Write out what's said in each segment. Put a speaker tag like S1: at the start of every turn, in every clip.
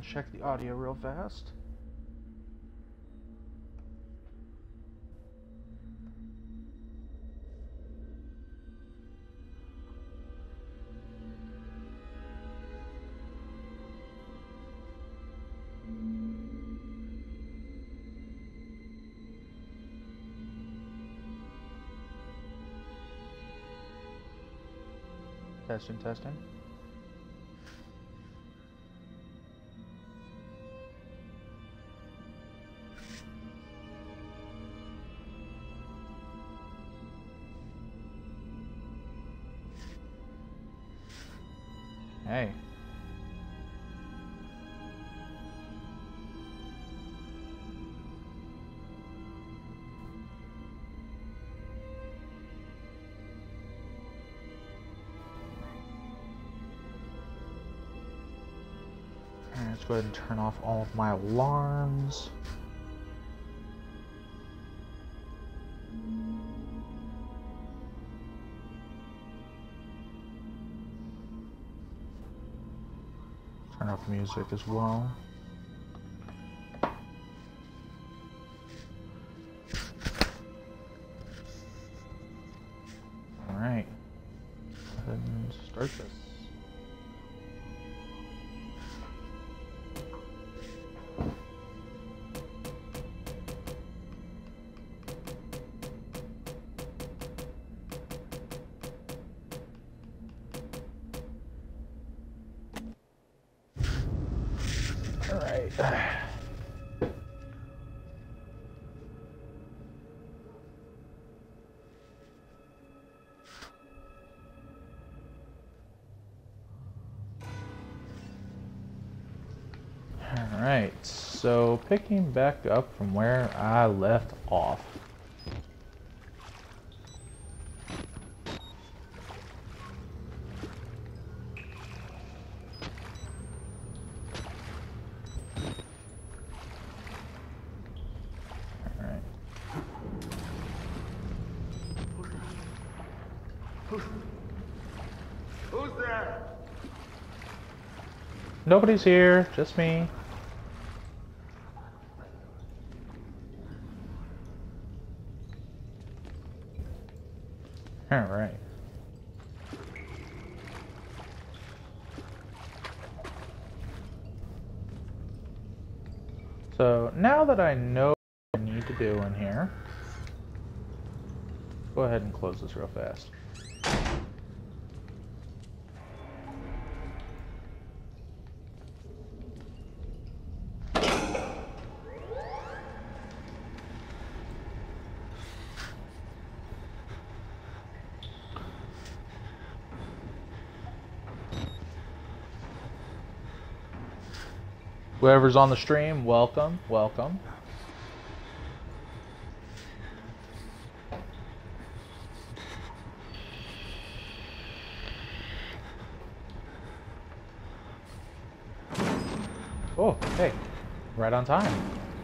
S1: and check the audio real fast. Testing, testing. Hey. Let's go ahead and turn off all of my alarms. Turn off music as well. All right, go ahead and start this. All right. All right. So picking back up from where I left off.
S2: Who's there?
S1: Nobody's here, just me. All right. So now that I know what I need to do in here, go ahead and close this real fast. Whoever's on the stream, welcome, welcome. Oh, hey, right on time.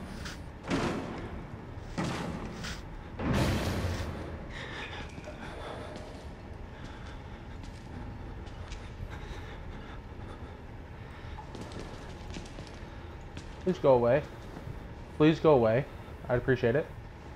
S1: Please go away. Please go away. I'd appreciate it.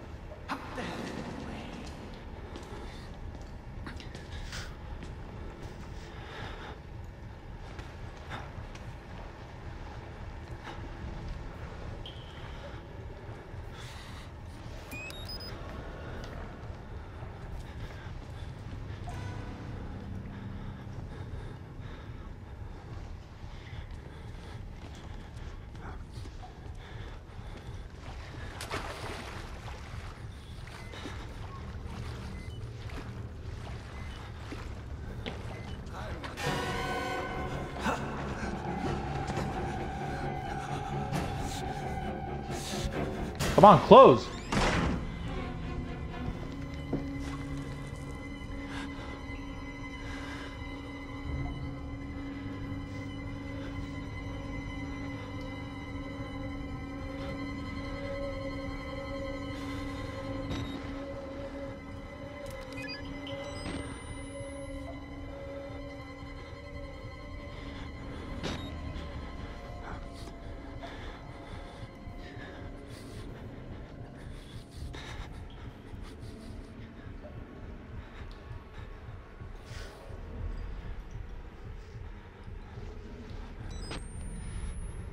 S1: Come on, close.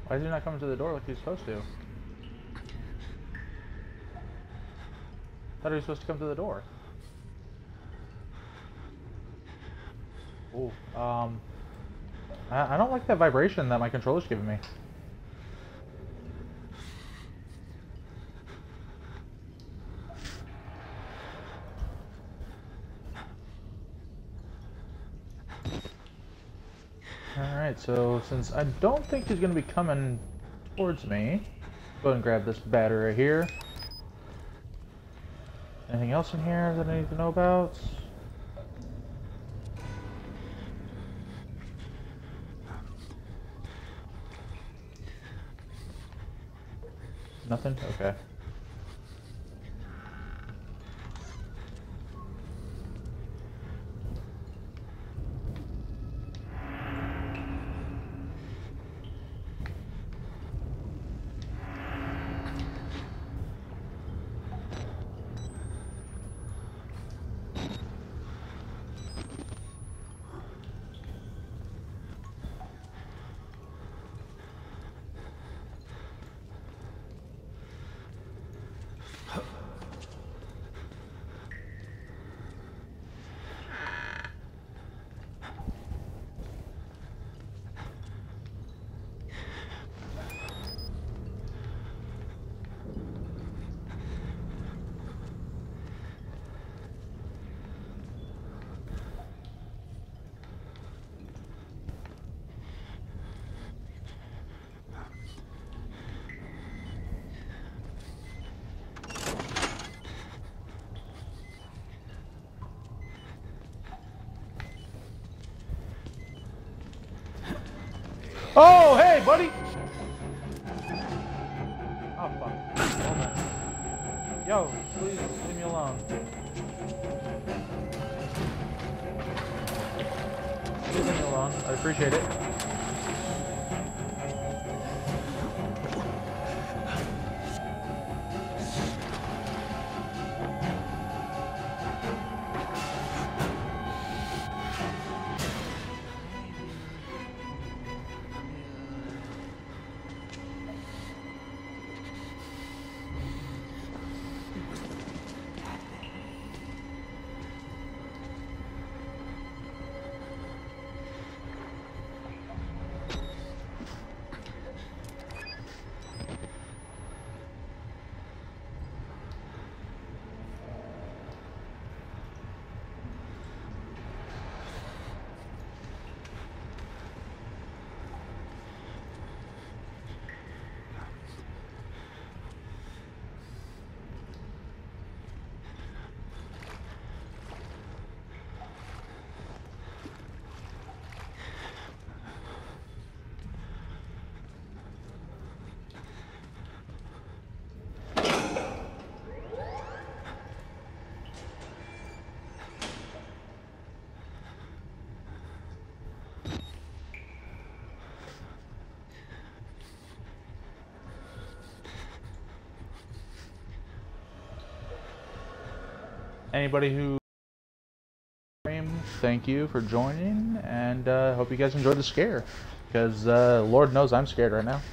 S1: Why is he not coming to the door like he's supposed to? I thought he was supposed to come to the door. Ooh, I don't like that vibration that my controller's giving me. Alright, so since I don't think he's going to be coming towards me, go ahead and grab this battery right here. Anything else in here that I need to know about? Nothing? Okay. Oh, hey, buddy! Oh, fuck. Hold on. Yo, please leave me alone. Please leave me alone. I appreciate it. Anybody who stream, thank you for joining, and hope you guys enjoyed the scare, because Lord knows I'm scared right now.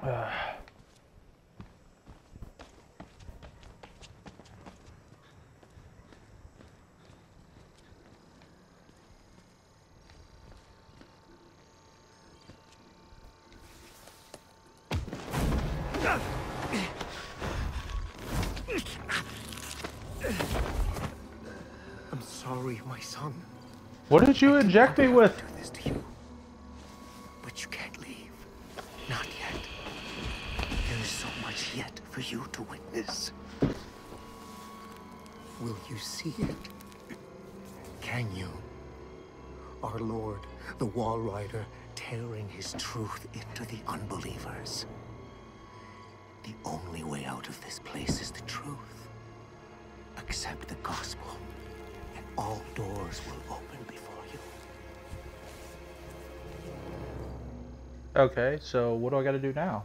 S3: I'm sorry, my son.
S1: What did you inject me with?
S3: Do this to you. But you can't leave. Not yet. There is so much yet for you to witness. Will you see it? Can you? Our Lord, the Wall Rider, tearing his truth into the unbelievers. The only way out of this place is the truth. Accept the gospel, and all doors will open before you.
S1: Okay, so what do I gotta do now?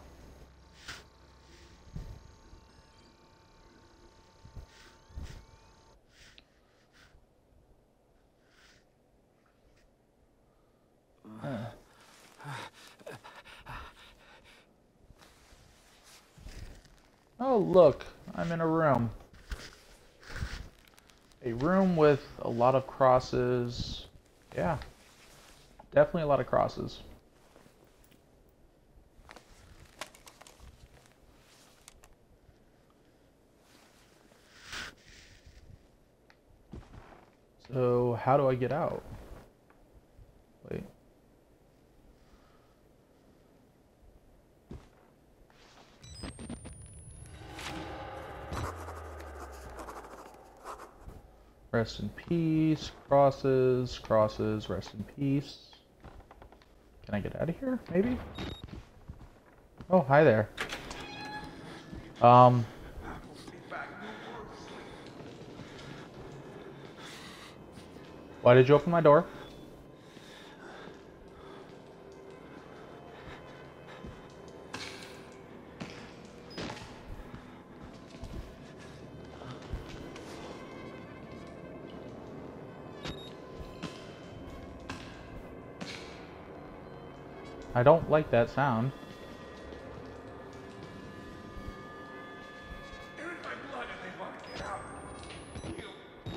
S1: Oh, look, I'm in a room. A room with a lot of crosses. Yeah, definitely a lot of crosses. So, how do I get out? Wait. Rest in peace. Crosses, crosses, rest in peace. Can I get out of here? Maybe? Oh, hi there. Why did you open my door? I don't like that sound.
S2: They're in my blood and they want to get out. You.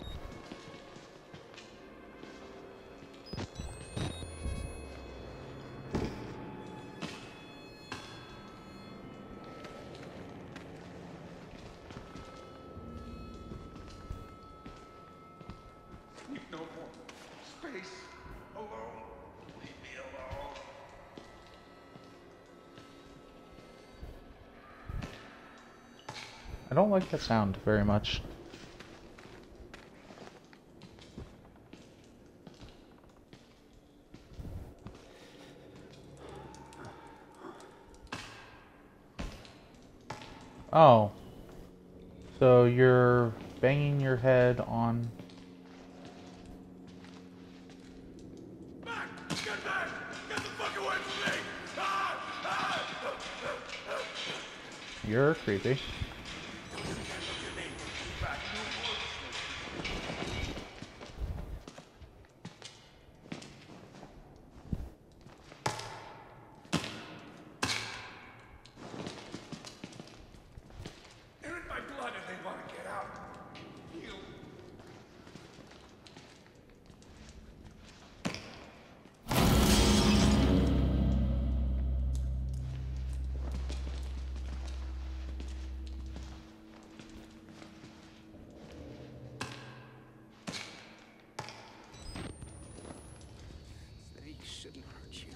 S2: Sleep no more. Space. Alone. Leave me alone.
S1: I don't like that sound very much. Oh. So you're banging your head on...
S2: Back! Get back! Get the fuck away from me! Ah! Ah!
S1: You're creepy.
S2: Back no more. They're in my blood and they want to get out. You.
S3: They shouldn't hurt you.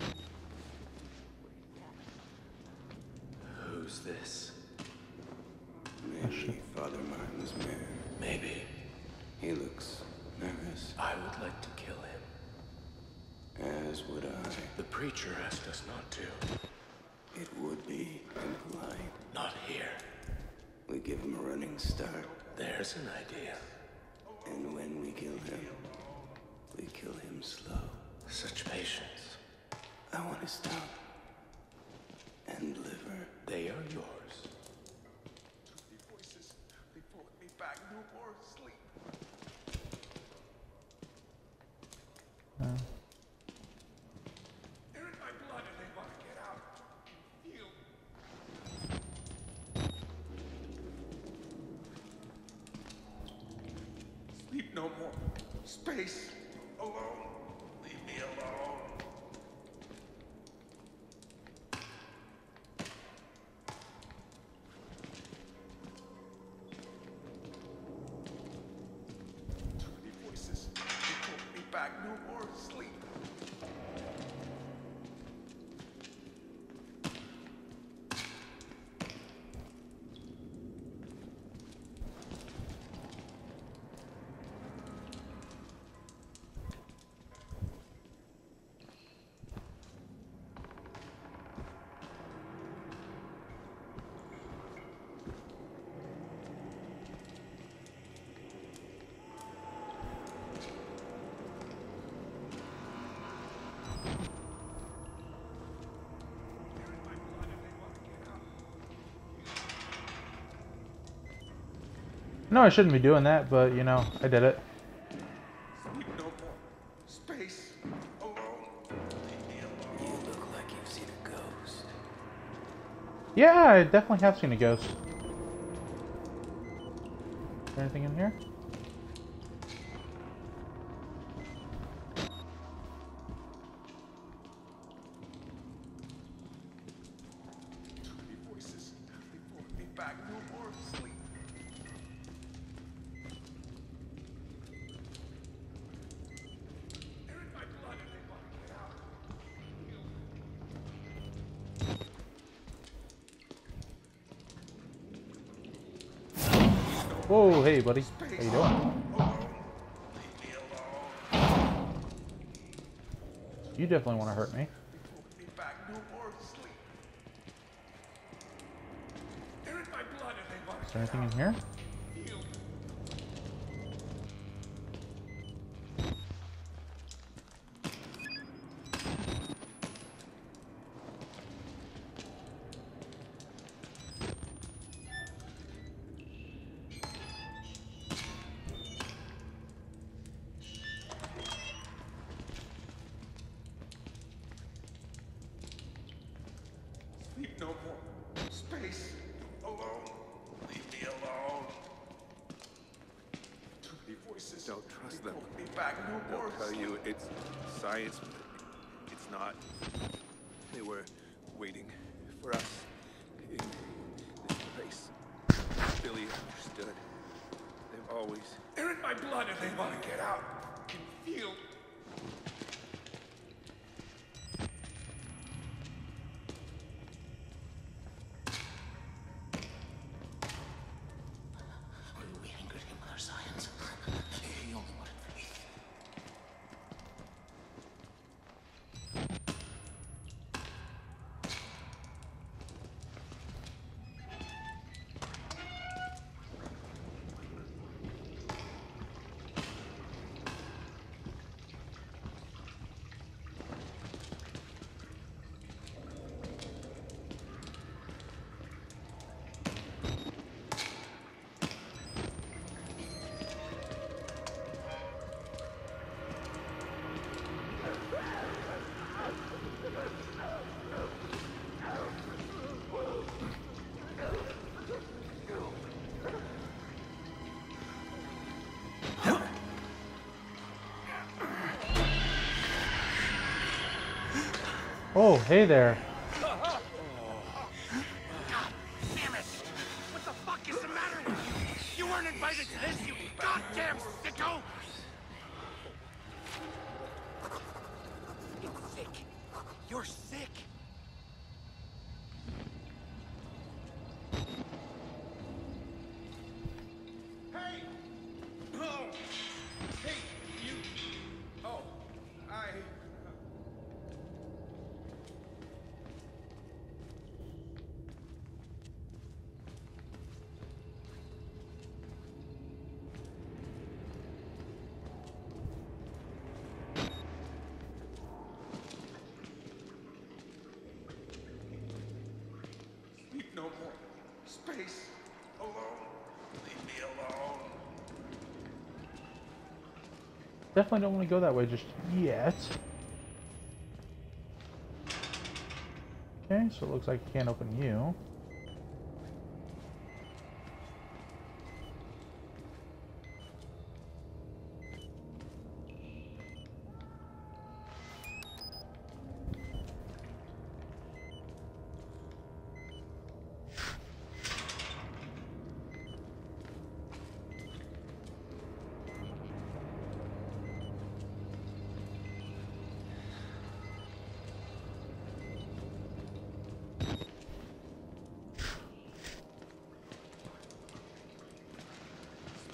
S4: Who's this?
S5: Maybe Father Martin's man.
S4: Maybe.
S5: He looks nervous,
S4: I would like to kill him.
S5: as would I.
S4: The preacher asked us not to.
S5: It would be impolite.
S4: Not here.
S5: We give him a running start,
S4: There's an idea.
S5: and when we kill him slow.
S4: Such patience.
S5: I want to stop and liver.
S4: They are yours.
S2: The voices. They pulling me back. No more sleep. They're in my blood and they want to get out. You. no more. Space. Alone. Leave me alone. Too many voices. They pulled me back. No more sleep.
S1: No, I shouldn't be doing that, but you know, I did it.
S2: Sleep no more. Space. Alone. Leave me alone.
S4: You look like you've seen a ghost.
S1: Yeah, I definitely have seen a ghost. Is there anything in here?
S2: Too many voices. They pulled me back. No more sleep. They're in my blood and they want to get out.
S1: Whoa, hey buddy. How you doing?
S2: Alone. Leave me alone.
S1: You definitely want to hurt me.
S2: They pulled me back. No more sleep. They're in my blood and they want
S1: Is
S2: to
S1: there
S2: get
S1: anything
S2: out.
S1: in here?
S2: Heal. Sleep no more. Space. Alone. Leave me alone. Too many voices.
S6: Don't trust
S2: They
S6: them.
S2: pulled me back. No more
S6: They'll tell
S2: sleep.
S6: you it's science, but it's not. They were waiting for us in this place. Billy understood. They've always.
S2: They're in my blood and they want to get out. I can feel.
S3: We angered him with our science. He only wanted faith.
S1: Oh, hey there.
S2: God damn it! What the fuck is the matter with you? You weren't invited to this, you goddamn sicko! You're sick. You're sick. Hey! Oh! Hey, you! Oh, I... Sleep no more. Space. Alone. Leave me alone.
S1: Definitely don't want to go that way just yet. Okay, so it looks like I can't open you.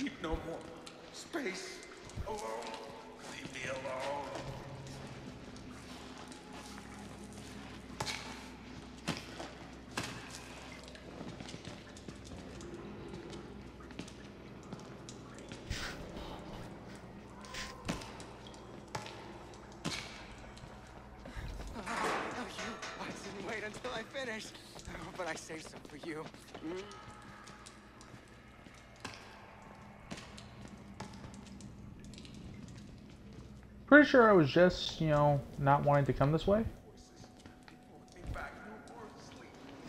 S6: Need no more space. Alone. Leave me alone.
S2: I didn't wait until I finished. Oh, but I saved some for you.
S1: Pretty sure I was just, you know, not wanting to come this way.
S6: Put me back. No more sleep.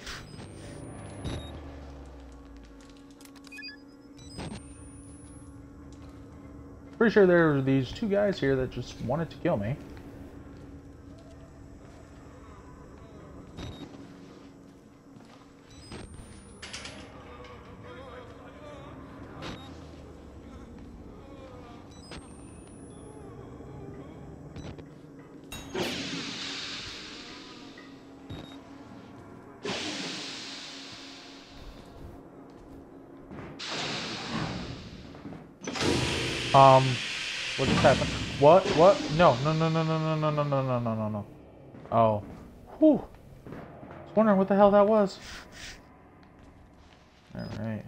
S1: Pretty sure there were these two guys here that just wanted to kill me. What just happened? What? What? No, no, no, no, no, no, no, no, no, no, no, no, no. Oh. Whew. I was wondering what the hell that was. Alright.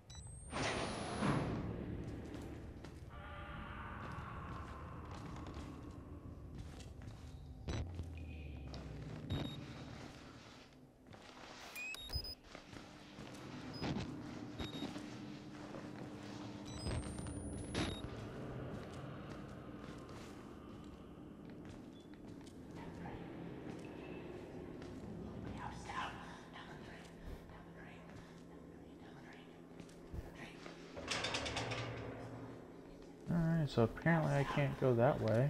S1: Alright, so apparently I can't go that way.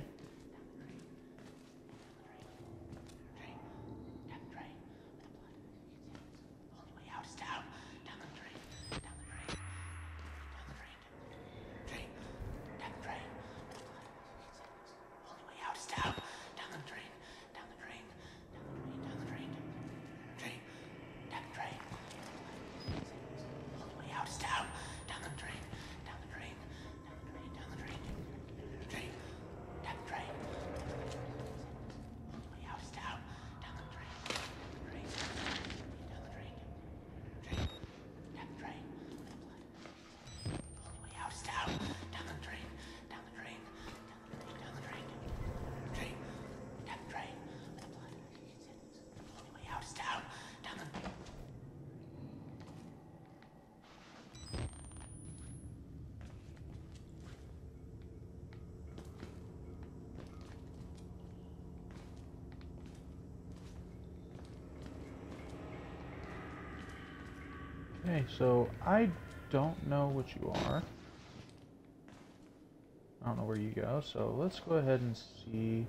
S1: Okay, so I don't know what you are. I don't know where you go, so let's go ahead and see.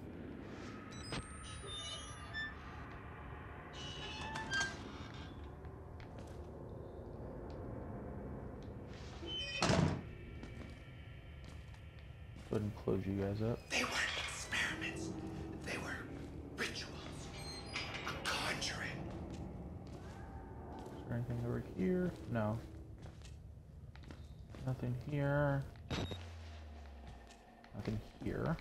S1: Go ahead and close you guys up.
S2: They weren't experiments. They were rituals. A conjuring.
S1: Is there anything over here? No. Nothing here. Nothing here.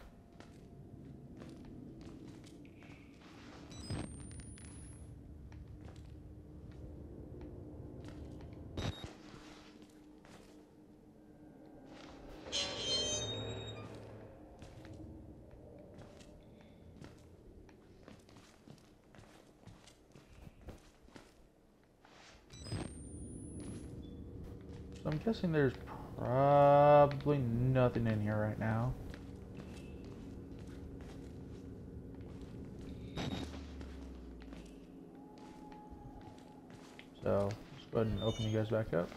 S1: So I'm guessing there's probably nothing in here right now. So let's go ahead and open you guys back up.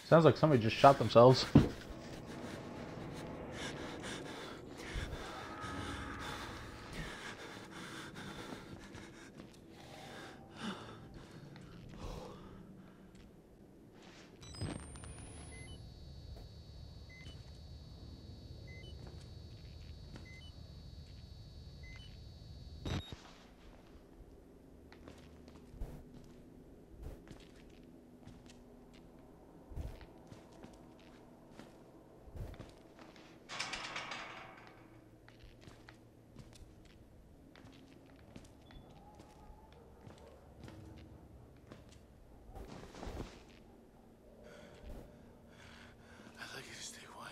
S1: Sounds like somebody just shot themselves.
S2: I'd like you to stay quiet.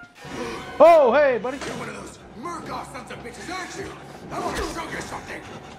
S1: Oh, hey, buddy.
S2: You're one of those Murkoff sons of bitches, aren't you? I want to show you something.